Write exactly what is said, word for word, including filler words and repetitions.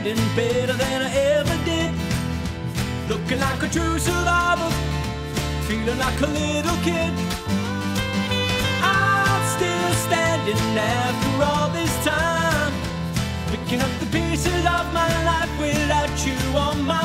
standing better than I ever did. Looking like a true survivor, feeling like a little kid. I'm still standing after all this time, picking up the pieces of my life without you on my